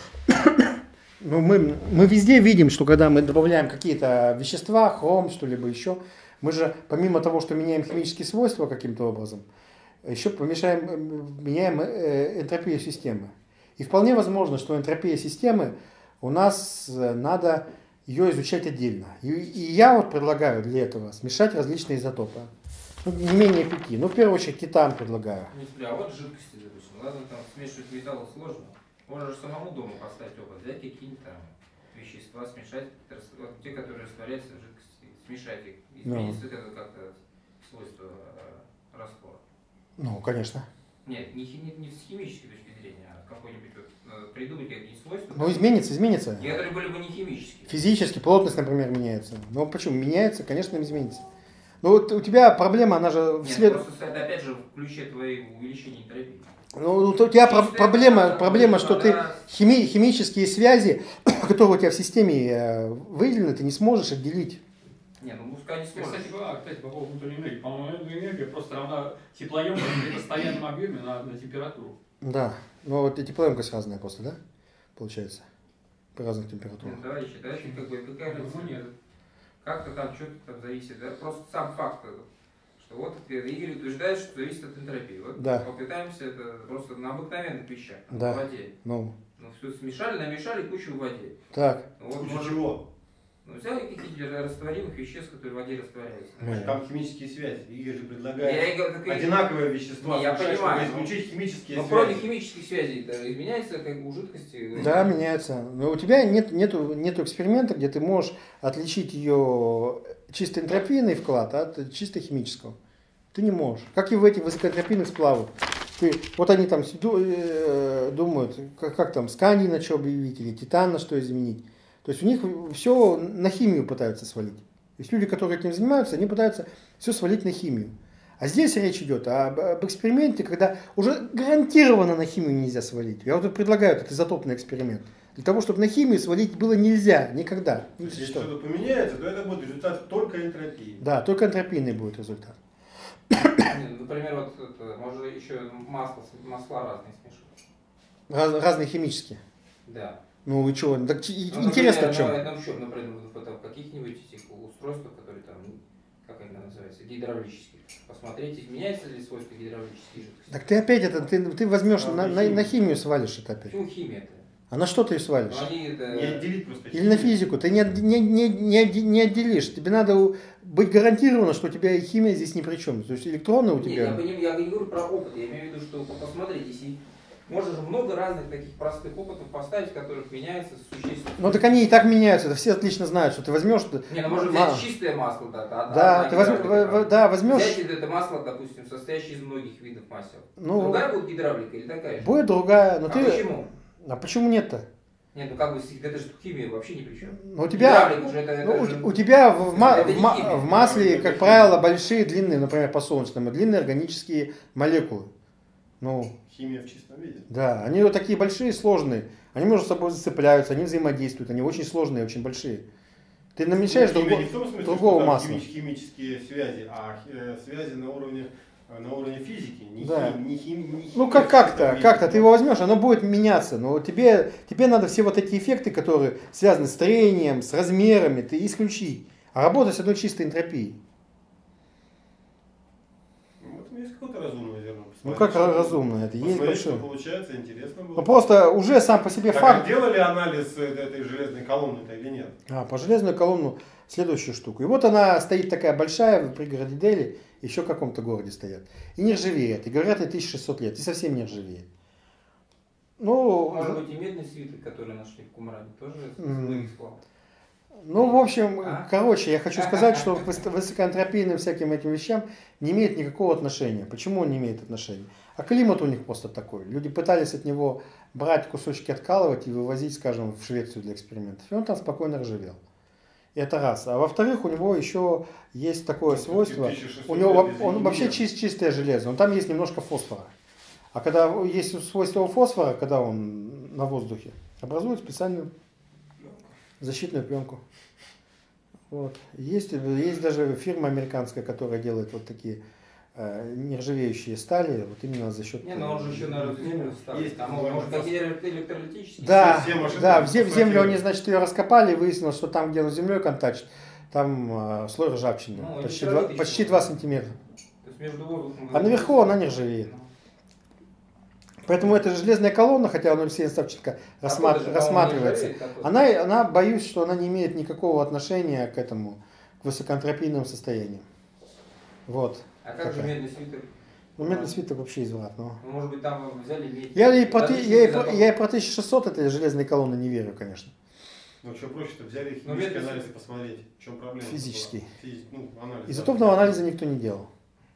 Ну, мы, мы везде видим, что когда мы добавляем какие-то вещества, хром, что-либо еще, мы же помимо того, что меняем химические свойства каким-то образом, еще помешаем, меняем энтропию системы. И вполне возможно, что энтропия системы у нас надо ее изучать отдельно. И, и я вот предлагаю для этого смешать различные изотопы. Ну, не менее пяти. Ну, в первую очередь, титан предлагаю. А вот жидкости, допустим. Ладно, там смешивать металлы сложно. Можно же самому дома поставить опыт, взять какие-нибудь там вещества, смешать, вот те, которые растворяются в жидкости, смешать их, изменить no. это как-то свойство э, раствора. Ну, конечно. Нет, не, не, не с химической точки зрения, а какой-нибудь вот, придумать какие-нибудь свойства. Ну, изменится, изменится. Некоторые были бы не химические. Физически, плотность, например, меняется. Ну, почему? Меняется, конечно, изменится. Ну, вот у тебя проблема, она же... Нет, вслед... просто это опять же в ключе твоей увеличения энтропии. Ну, у тебя про- проблема, проблема, что ты хими, химические связи, которые у тебя в системе выделены, ты не сможешь отделить. Не, ну пускай не сможешь. Кстати, а, кстати, по поводу внутренней энергии. По-моему, внутренняя энергия просто равна теплоемкости при постоянном объеме на, на температуру. Да, но вот и теплоемкость разная просто, да? Получается, при разных температурах. Нет, товарищи, давайте как бы какая разница? Как-то там что-то там зависит, да? Просто сам факт. Что вот Игорь утверждает, что зависит от энтропии. Вот да. попытаемся это просто на обыкновенных вещах, да. в воде. Ну. Ну все смешали, намешали кучу в воде. Так. Вот, кучу может, чего? Ну взяли какие-то растворимых веществ, которые в воде растворяются. Ну, там химические связи. Игорь же предлагает я, я, как одинаковые вещества, не, я смешать, понимаю, чтобы исключить химические но связи. кроме химических связей это изменяется как бы у жидкости. Да, меняется. Но у тебя нет, нету, нету эксперимента, где ты можешь отличить ее чисто энтропийный вклад от чисто химического. Ты не можешь. Как и в этих высокоэнтропийных сплавах. Ты, вот они там думают, как, как там, сканий на что объявить, или титан на что изменить. То есть у них все на химию пытаются свалить. Есть люди, которые этим занимаются, они пытаются все свалить на химию. А здесь речь идет об, об эксперименте, когда уже гарантированно на химию нельзя свалить. Я вот предлагаю этот изотопный эксперимент. Для того, чтобы на химию свалить было нельзя, никогда. Если что-то поменяется, то это будет результат только энтропии. Да, только энтропийный будет результат. Например, вот это, можно еще масло, масла разные смешивать. Раз, разные химические. Да. Ну и что? Так, ну, интересно например, в чем? Ну, в чем, например, в каких-нибудь этих устройствах, которые там, как они называются, гидравлические. Посмотреть, изменяется ли свойства гидравлических жидкостей. Так ты опять это, ты, ты возьмешь, а, на, на, на химию свалишь это опять. Почему химия-то? А на что ты ее свалишь? Ну, они это... Не отделить просто. Или на физику. Ты не, не, не, не, не отделишь. Тебе надо быть гарантировано, что у тебя и химия здесь ни при чем. То есть электроны у Нет, тебя... я, поним, я не говорю про опыт. Я имею в виду, что посмотрите, если можно же много разных таких простых опытов поставить, в которых меняется существенно. Ну так они и так меняются. Это все отлично знают, что ты возьмешь... Не, ну можно взять чистое масло. Да, да, да, ты возьм, в, да, возьмешь... Взять это масло, допустим, состоящее из многих видов масел. Ну, другая будет гидравлика или такая же? Будет другая. Но а ты... почему? А почему нет-то? Нет, ну как бы это же химия вообще ни при чем. Ну, у тебя, уже это, ну, это у, же, у тебя в, это, ма, это в, ма, химия, в масле, это как химия. правило, большие, длинные, например, по солнечному, длинные органические молекулы. Ну, Химия в чистом виде. да, они вот такие большие, сложные. Они между собой зацепляются, они взаимодействуют, они очень сложные, очень большие. Ты намешаешь ну, друго, не в том смысле, другого что масла. Хими, химические связи, а э, связи на уровне, на уровне физики. Не Да. хим, не хим, не Ну как, химия в как-то, чистом как-то виде. ты его возьмешь, оно будет меняться, но тебе, тебе надо все вот эти эффекты, которые связаны с трением, с размерами, ты исключи. А работать с одной чистой энтропией. Ну, вот есть какое-то разумное зерно. Ну Посмотри, как что- разумно, это есть посмотри, что большое. получается, интересно было. Ну просто уже сам по себе Так, факт. а делали анализ э, этой железной колонны-то или нет? А, по железную колонну следующую штуку. И вот она стоит такая большая в пригороде Дели, еще в каком-то городе стоят. И не ржавеет. И говорят, и тысяча шестьсот лет. И совсем не ржавеет. Ну, Может быть, и медный свиток, который нашли в Кумране, тоже из М. многих сплавов. ну, в общем, А? короче, я хочу сказать, что к выс- высокоэнтропийным всяким этим вещам не имеет никакого отношения. Почему он не имеет отношения? А климат у них просто такой. Люди пытались от него брать кусочки, откалывать и вывозить, скажем, в Швецию для экспериментов. И он там спокойно ржавел. И это раз. А во-вторых, у него еще есть такое свойство. тысяча шестьсот У него лет во- без он вообще изменений. чис- чистое железо. Он там есть немножко фосфора. А когда есть свойство у фосфора, когда он на воздухе, образует специальную защитную пленку. Вот. Есть, есть даже фирма американская, которая делает вот такие э, нержавеющие стали, вот именно за счет... Не, но он же еще, наверное, в землю вставит. Есть Там такой может вопрос. какие-то электролитические. Да, все машины да, в, зем- в землю эксплуатируют. они, значит, ее раскопали, и выяснилось, что там, где он с землей контачит, там э, слой ржавчины, Ну, почти, электролит два, еще. почти два сантиметра. То есть между воздухом... А наверху она не ржавеет. Поэтому эта железная колонна, хотя Алексей Савченко рассмат- Какой-то же, рассматривается, по-моему, не ржавеет, она, она, боюсь, что она не имеет никакого отношения к этому, к высокоэнтропийным состояниям. Вот. А как же Такая. медный свиток? Ну, медный свиток вообще изврат. Но... Ну, может быть, там взяли медь. Я, и про, ты- я, и про, Различные я и про тысяча шестьсот этой железной колонны не верю, конечно. Ну что проще-то, взяли Ну, химический медный анализ и посмотреть, в чем проблема. Физический. была. Физи- ну, анализ. Изотопного анализа никто не делал.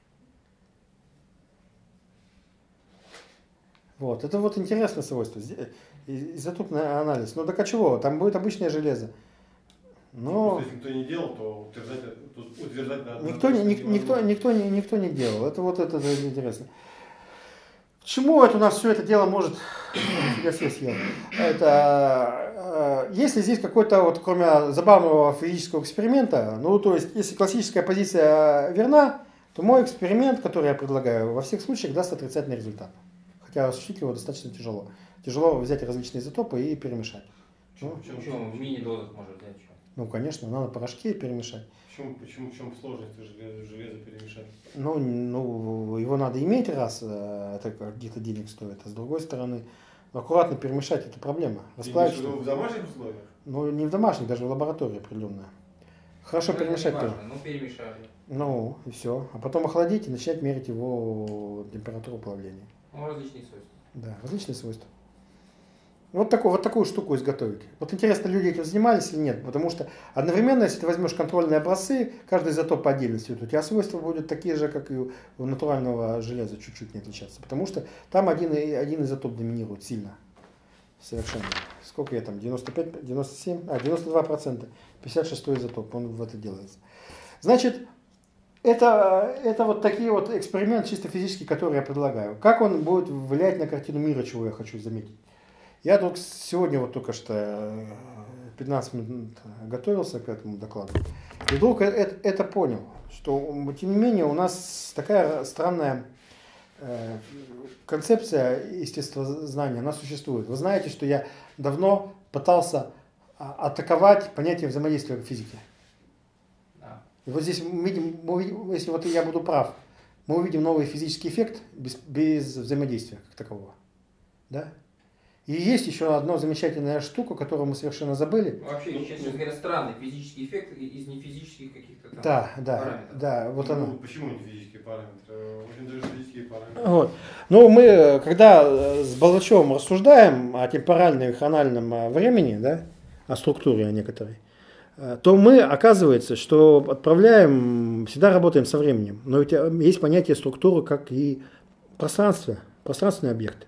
Вот, это вот интересное свойство. Зе- и- Изотопный анализ. Ну так а чего? Там будет обычное железо. Ну, Но просто если никто не делал, то утверждать, тут утверждать надо. никто, не- ник- никто, никто, не- никто не делал. Это вот это, это интересно. К чему это у нас все это дело может... Нифига себе съел. Это, э, если здесь какой-то, вот, кроме забавного физического эксперимента, ну, то есть, если классическая позиция верна, то мой эксперимент, который я предлагаю, во всех случаях даст отрицательный результат. Хотя осуществить его достаточно тяжело. Тяжело взять различные изотопы и перемешать. Ну, Почему, Почему? В мини-дозах можно взять что? ну, конечно, надо порошки перемешать. почему, почему, в чем сложность железо, железо перемешать? Ну, ну, его надо иметь, раз э, это каких-то денег стоит, а с другой стороны, аккуратно перемешать это проблема. Ты Расплавить, имеешь в виду что- в домашних условиях? ну, не в домашних, даже в лаборатории определенная. Хорошо Ну, это перемешать не тоже. важно. Ну, перемешали. Ну, и все. А потом охладить и начать мерить его температуру плавления. Ну, различные свойства. Да, различные свойства. Вот, такую, вот такую штуку изготовить. Вот интересно, люди этим занимались или нет, потому что одновременно, если ты возьмешь контрольные образцы, каждый изотоп по отдельности, у тебя свойства будут такие же, как и у у натурального железа, чуть-чуть не отличаться, потому что там один, и- один изотоп доминирует сильно. совершенно. Сколько я там? девяносто пять, девяносто семь? А, девяносто два процента. пятьдесят шестой изотоп, он в это делается. Значит, это, это вот такие вот эксперименты чисто физические, которые я предлагаю. Как он будет влиять на картину мира, чего я хочу заметить? Я только сегодня вот только что пятнадцать минут готовился к этому докладу. И вдруг это, это понял, что тем не менее у нас такая странная э, концепция естествознания, она существует. Вы знаете, что я давно пытался атаковать понятие взаимодействия в физике. Да. И вот здесь мы видим, мы увидим, если вот я буду прав, мы увидим новый физический эффект без, без взаимодействия как такового. Да? И есть еще одна замечательная штука, которую мы совершенно забыли. Вообще, честно говоря, странный физический эффект из нефизических каких-то там да, да, параметров. Да, вот ну, оно. Почему не физические параметры? Очень даже физические параметры. Вот. Но мы, когда с Балачевым рассуждаем о темпоральном и хрональном времени, да, о структуре о некоторой, то мы, оказывается, что отправляем, всегда работаем со временем. Но ведь есть понятие структуры, как и пространство, пространственный объект.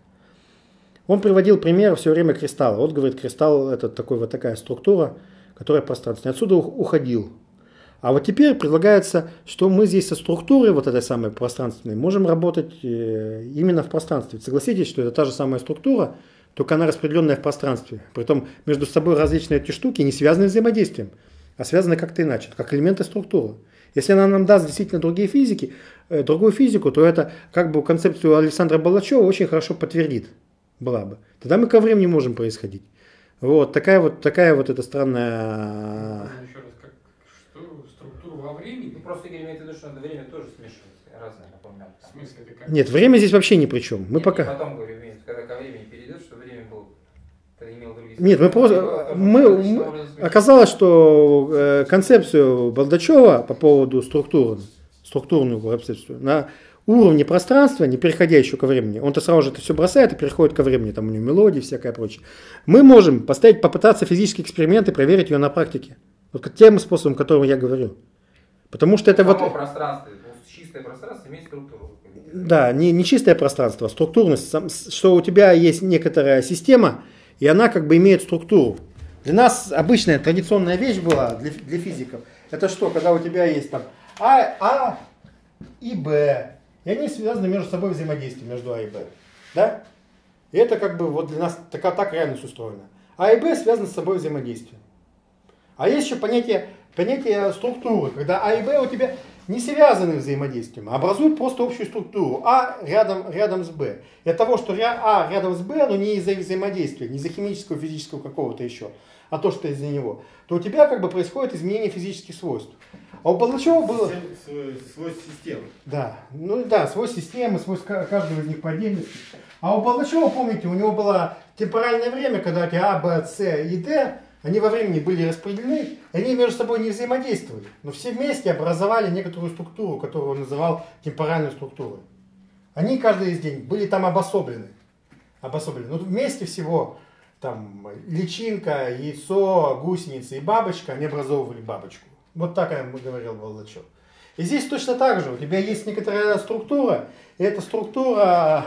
Он приводил пример все время кристалла. Вот, говорит, кристалл – это такой, вот такая структура, которая пространственная. Отсюда уходил. А вот теперь предлагается, что мы здесь со структурой вот этой самой пространственной можем работать именно в пространстве. Согласитесь, что это та же самая структура, только она распределенная в пространстве. Притом между собой различные эти штуки не связаны взаимодействием, а связаны как-то иначе, как элементы структуры. Если она нам даст действительно другие физики, другую физику, то это как бы концепцию Александра Балачева очень хорошо подтвердит. Была бы. Тогда мы ко времени можем происходить. Вот такая вот такая вот эта странная. Еще раз, как что структура во времени? Ну просто Игорь имеет в виду, что надо время тоже смешивать. Разное, напомню. В смысле, это как? Нет, время здесь вообще ни при чем. Мы Нет, пока. я потом говорю, когда ко времени перейдет, что время было. Ты имел другие. Нет, мы просто мы, мы оказалось, что э, концепцию Балдачева по поводу структуры, структурную концепцию на уровне пространства, не переходя еще ко времени, он-то сразу же это все бросает и переходит ко времени, там у него мелодии, всякое прочее. Мы можем поставить, попытаться физические эксперименты, проверить ее на практике. Вот тем способом, которым я говорю. Потому что это Само вот... пространство, чистое пространство имеет структуру. Да, не, не чистое пространство, а структурность, что у тебя есть некоторая система, и она как бы имеет структуру. Для нас обычная традиционная вещь была, для, для физиков, это что, когда у тебя есть там А, а и Б, и они связаны между собой взаимодействием между А и Б. Да? И это как бы вот для нас так, так реальность устроена. А и Б связаны с собой взаимодействием. А есть еще понятие, понятие структуры, когда А и Б у тебя не связаны взаимодействием, а образуют просто общую структуру. А рядом, рядом с Б. И от того, что А рядом с Б, но не из-за взаимодействия, не из-за химического, физического какого-то еще, а то, что из-за него, то у тебя как бы происходит изменение физических свойств. А у Балачева было... Свой, свой системы. Да, ну да, свой системы, свой каждого из них по отдельности. А у Балачева, помните, у него было темпоральное время, когда эти А, Б, С и Д, они во времени были распределены, и они между собой не взаимодействовали, но все вместе образовали некоторую структуру, которую он называл темпоральной структурой. Они каждый из них были там обособлены. обособлены. Но вместе всего там личинка, яйцо, гусеница и бабочка, они образовывали бабочку. Вот так я говорил Балачев. И здесь точно так же. У тебя есть некоторая структура, и эта структура...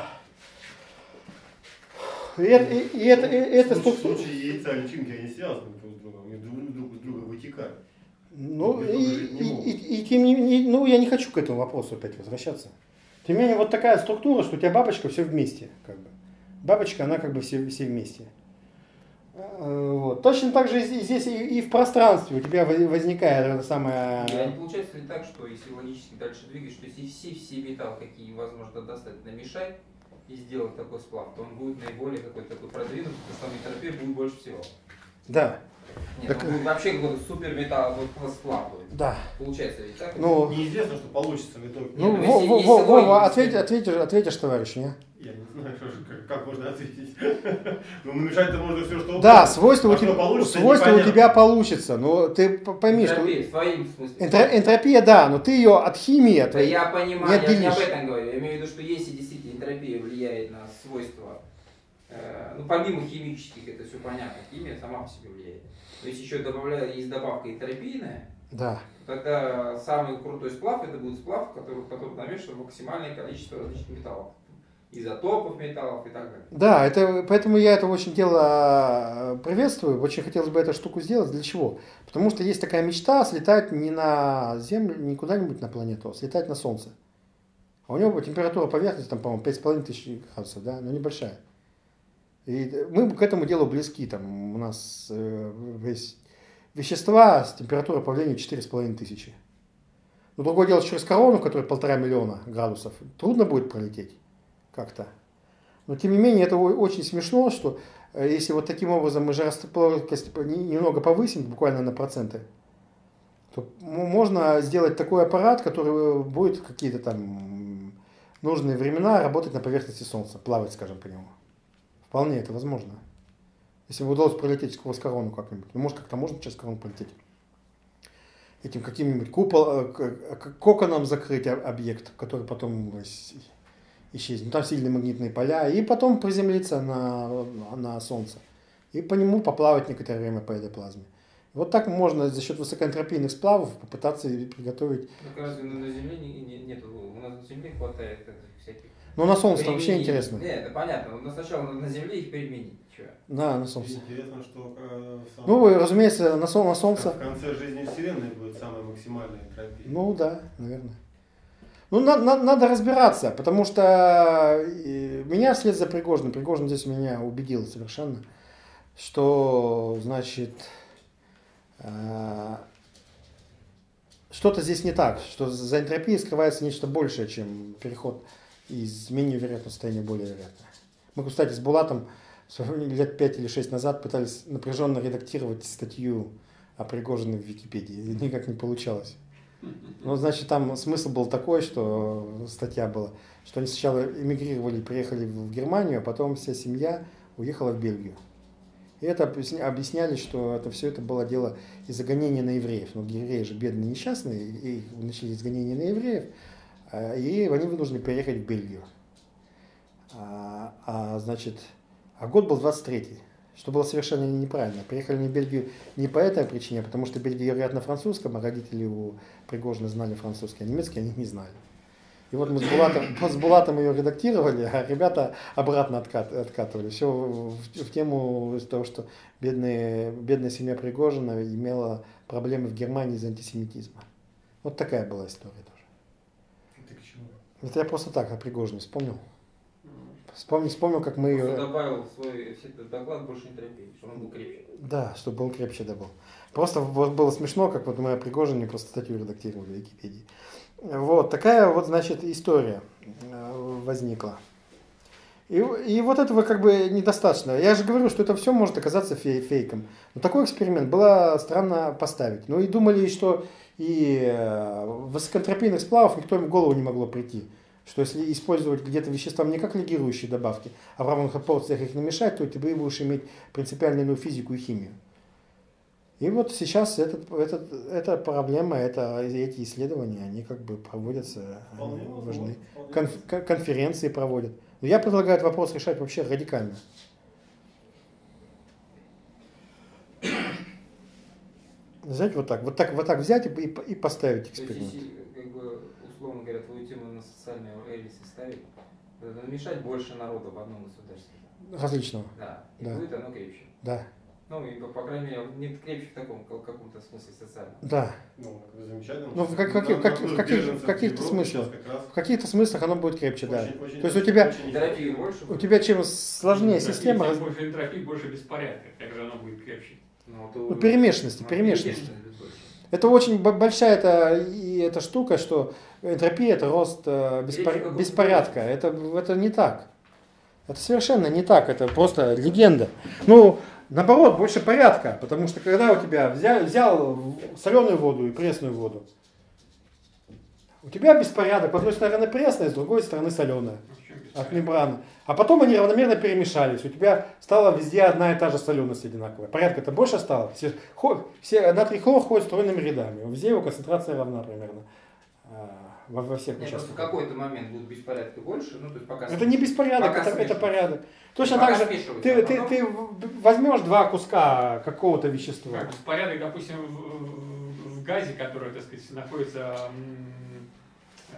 И это, и, и это, и это структура... В случае яйца и личинки, они связаны друг с другом, они друг, друг с друга вытекают. Ну, и, и, и, и тем не менее, ну, я не хочу к этому вопросу опять возвращаться. Тем не менее, вот такая структура, что у тебя бабочка все вместе. Как бы. Бабочка, она как бы все, все вместе. Вот. Точно так же и здесь и, и в пространстве у тебя возникает это самое... А не получается ли так, что если логически дальше двигать, что если все, все металлы, какие возможно достать, намешать и сделать такой сплав, то он будет наиболее какой-то такой продвинутый, потому что энтропия будет больше всего. Да. Нет, так... он будет вообще какой-то супер металл, вот сплав будет. Да. Получается ведь так? Ну, неизвестно, что получится в итоге. Ну, Нет, Вова, если, если Вова, Вова, если... ответь, ответишь, ответишь, товарищ, не? Я не знаю, как, как можно ответить. Ну, намешать-то можно все, что угодно. Да, свойства, а у, тебя, получится, свойства у непонятно. тебя получится, но ты пойми, энтропия, что... в твоем смысле. Энтро, энтропия, да, но ты ее от химии... От... Да я понимаю, не я не об отделишь. этом говорю. Я имею в виду, что если действительно энтропия влияет на свойства, э, ну помимо химических, это все понятно, химия сама по себе влияет. Но если еще добавляю, есть добавка энтропийная, Да. тогда самый крутой сплав это будет сплав, в который, в который намешано максимальное количество различных металлов. изотопов металлов и так далее. Да, это, поэтому я это очень дело приветствую. Очень хотелось бы эту штуку сделать. Для чего? Потому что есть такая мечта слетать не на Землю, не куда-нибудь на планету, а слетать на Солнце. А у него температура поверхности, там, по-моему, пять с половиной тысяч градусов, да, но небольшая. И мы к этому делу близки. Там у нас э, весь вещества с температурой плавления четыре с половиной тысячи. Но другое дело, через корону, которая полтора миллиона градусов, трудно будет пролететь как-то. Но тем не менее, это очень смешно, что если вот таким образом мы жаростойкость немного повысим, буквально на проценты, то можно сделать такой аппарат, который будет в какие-то там нужные времена работать на поверхности Солнца, плавать, скажем, по нему. Вполне это возможно. Если бы удалось пролететь сквозь корону как-нибудь. Ну, может, как-то можно через корону полететь. Этим каким-нибудь купол, коконом закрыть объект, который потом исчезнет. Там сильные магнитные поля. И потом приземлиться на, на Солнце. И по нему поплавать некоторое время по этой плазме. Вот так можно за счет высокоэнтропийных сплавов попытаться приготовить. Ну, разве на Земле не, не, нет? У нас на Земле хватает всяких. Ну, на Солнце вообще интересно. Нет, это понятно. Но сначала на Земле их применить. Чего? Да, на Солнце. Интересно, что э, сам... Ну, разумеется, на, сол, на Солнце. В конце жизни Вселенной будет самая максимальная энтропия. Ну да, наверное. Ну, на, на, надо разбираться, потому что меня вслед за Пригожиным, Пригожин здесь меня убедил совершенно, что, значит, э, что-то здесь не так, что за энтропией скрывается нечто большее, чем переход из менее вероятного состояния в более вероятное. Мы, кстати, с Булатом лет пять или шесть назад пытались напряженно редактировать статью о Пригожине в Википедии. И никак не получалось. Ну, значит, там смысл был такой, что статья была, что они сначала эмигрировали, приехали в Германию, а потом вся семья уехала в Бельгию. И это объясняли, что это все это было дело из-за гонения на евреев. Но евреи же бедные, несчастные, и начались гонения на евреев, и они вынуждены переехать в Бельгию. А, а значит, а год был двадцать третий, что было совершенно неправильно. Приехали они в Бельгию не по этой причине, а потому что Бельгия говорят на французском, а родители у Пригожина знали французский, а немецкий они не знали. И вот мы с Булатом, с Булатом ее редактировали, а ребята обратно откат, откатывали. Все в, в тему того, что бедные, бедная семья Пригожина имела проблемы в Германии из-за антисемитизма. Вот такая была история тоже. Это к чему? Это я просто так о Пригожине вспомнил. Вспомнил, вспомнил, как мы ее... добавил в свой доклад больше энтропии, чтобы он был крепче. Да, чтобы он крепче добыл. Просто вот было смешно, как вот мы о Пригожине просто статью редактировали в Википедии. Вот, такая вот, значит, история возникла. И, и вот этого как бы недостаточно. Я же говорю, что это все может оказаться фей, фейком. Но такой эксперимент было странно поставить. Ну и думали, что и высокоэнтропийных сплавов никто им в голову не могло прийти. Что если использовать где-то вещества не как легирующие добавки, а в равных порциях их намешать, то ты будешь иметь принципиально иную физику и химию. И вот сейчас этот, этот, эта проблема, это, эти исследования, они как бы проводятся, они важны. Конф, конференции проводят. Но я предлагаю этот вопрос решать вообще радикально. Знаете, вот так, вот так, вот так взять и, и, и поставить эксперимент. То есть, если, как бы, условно говоря, твою тему на социальные рельсы ставить, намешать больше народа в одном государстве. Различного. Да. И Да. будет оно крепче. Да. Ну, и, по, по крайней мере, не крепче в таком каком-то смысле социальном. Да. Ну, это замечательно. Ну, в, как, как, в, как, в, каких, в каких-то смыслах. В каких-то смыслах оно будет крепче, да. Очень, очень, То есть у тебя, Энтропии больше. у тебя чем сложнее Энтропии, система, чем больше энтропии, больше беспорядка. Также оно будет крепче. Ну, то, ну, перемешанности, ну, перемешанности. перемешанности. Это очень большая эта, и эта штука, что энтропия – это рост э, беспор... беспорядка. Это, это не так. Это совершенно не так. Это просто легенда. Ну, наоборот, больше порядка. Потому что когда у тебя взял, взял соленую воду и пресную воду, у тебя беспорядок. С одной стороны пресная, с другой стороны соленая. От мембраны. А потом они равномерно перемешались. У тебя стала везде одна и та же соленость одинаковая. Порядка-то больше стало. Все, все натрий хлор ходят стройными рядами. Везде его концентрация равна примерно. Во, во всех Нет, участках. в какой-то момент будут беспорядки больше. Ну, то есть пока это не беспорядок, это, это порядок. Точно пока так же ты, ты, ты возьмешь два куска какого-то вещества. Как беспорядок, допустим, в, в газе, который, так сказать, находится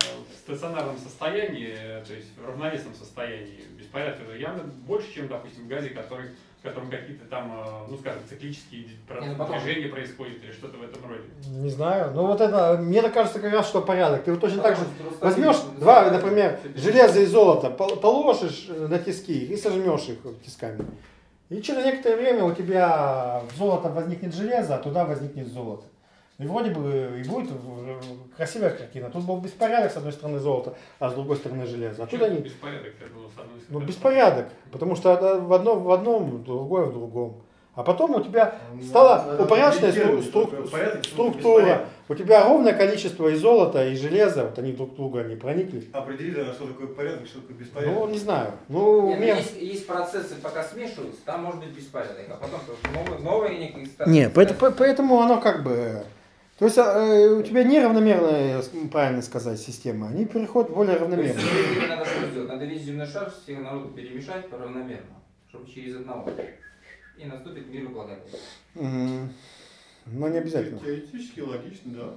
в стационарном состоянии, то есть в равновесном состоянии беспорядка явно больше, чем, допустим, в газе, который, в котором какие-то там, ну скажем, циклические движения происходят или что-то в этом роде. Не знаю. Ну вот это, мне так кажется как раз, что порядок. Ты вот точно так же возьмешь два, например, железо и золото, положишь на тиски и сожмешь их тисками. И через некоторое время у тебя в золото возникнет железо, а туда возникнет золото. И вроде бы и будет красивая картина. Тут был беспорядок, с одной стороны золото, а с другой стороны железо. А тут они... Беспорядок, это было с одной стороны. Ну, беспорядок, потому что в одном в одном, другое в другом. А потом у тебя стала упорядоченная стру стру структура. У тебя ровное количество и золота, и железа, вот они друг друга не проникли. Определи, что такое порядок, что такое беспорядок. Ну, не знаю. Ну, Нет, меня... есть, есть процессы, пока смешиваются, там может быть беспорядок, а потом новые, новые некие стадии. Нет, поэтому, поэтому оно как бы... То есть э, у тебя неравномерная, правильно сказать, система, они переходят более равномерно. Надо что сделать? Надо весь земной шар всех народов перемешать равномерно, чтобы через одного. И наступит мир и благодать. Mm-hmm. Но не обязательно. Теоретически логично, да.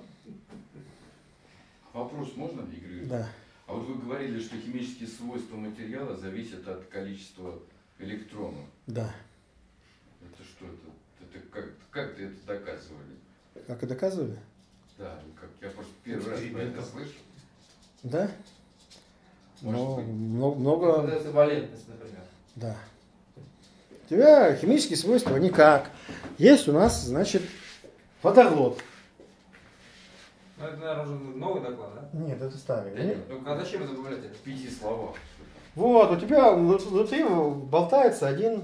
Вопрос можно, Игорь? Да. А вот вы говорили, что химические свойства материала зависят от количества электронов. Да. Это что это? Это как, как ты это доказывали? Как и доказывали? Да, как я просто первый раз про это слышу. Да? Может Но, быть. много, много... Это валентность, например. Да. У тебя химические свойства никак. Есть у нас, значит, водород. Ну, это, наверное, уже новый доклад, да? Нет, это старый. Да, нет. Ну, а зачем это добавлять? Это В пяти словах. Вот, у тебя внутри болтается один,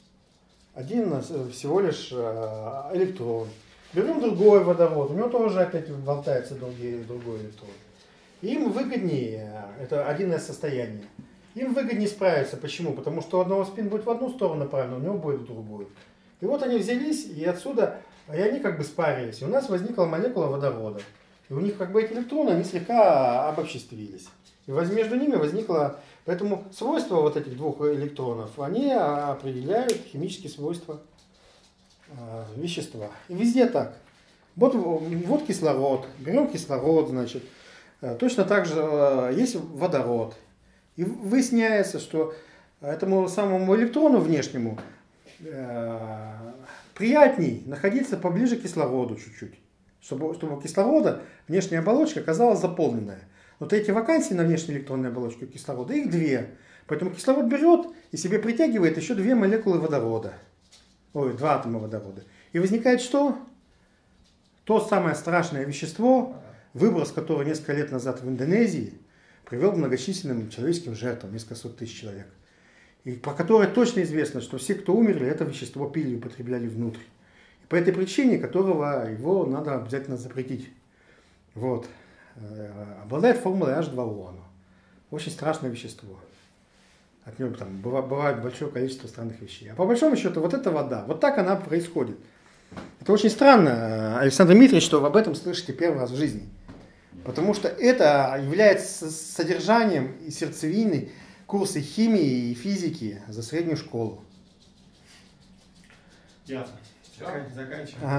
один всего лишь электрон. Берем другой водород, у него тоже опять болтается другой, другой электрон. Им выгоднее, это один из состояний, им выгоднее справиться. Почему? Потому что у одного спин будет в одну сторону направлен, у него будет в другую. И вот они взялись, и отсюда, и они как бы спарились. И у нас возникла молекула водорода. И у них как бы эти электроны, они слегка обобществились. И между ними возникло, поэтому свойства вот этих двух электронов, они определяют химические свойства э, вещества. И везде так. Вот, вот кислород, берем кислород, значит, э, точно так же э, есть водород. И выясняется, что этому самому электрону внешнему э, приятней находиться поближе к кислороду чуть-чуть. Чтобы, чтобы у кислорода внешняя оболочка оказалась заполненная. Вот эти вакансии на внешней электронной оболочке кислорода, их две. Поэтому кислород берет и себе притягивает еще две молекулы водорода. Ой, два атома водорода. И возникает что? То самое страшное вещество, выброс которого несколько лет назад в Индонезии привел к многочисленным человеческим жертвам, несколько сот тысяч человек. И по которой точно известно, что все, кто умерли, это вещество пили и употребляли внутрь. По этой причине, которого его надо обязательно запретить. Вот. Обладает формулой эйч два о. Очень страшное вещество. От него там бывает большое количество странных вещей. А по большому счету, вот эта вода, вот так она происходит. Это очень странно, Александр Дмитриевич, что вы об этом слышите первый раз в жизни. Потому что это является содержанием и сердцевиной курса химии и физики за среднюю школу. Ясно. Заканчиваем. Ага.